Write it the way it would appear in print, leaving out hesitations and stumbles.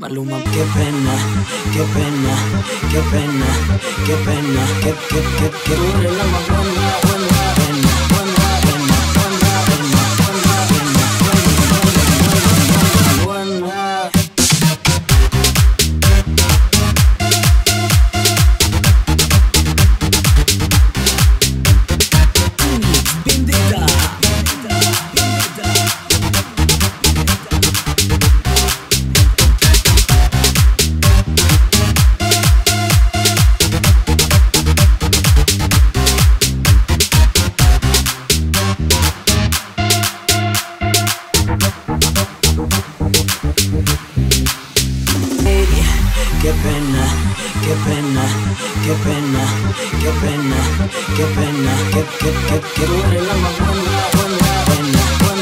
Maluma, qué pena, qué pena, qué pena, qué pena, que tú eres la más buena, buena, pena, buena, pena, buena, pena, buena, pena, buena, buena, buena, buena. Qué pena, qué pena, qué pena, qué pena, qué pena, que tú eres la más buena, buena, pena, buena.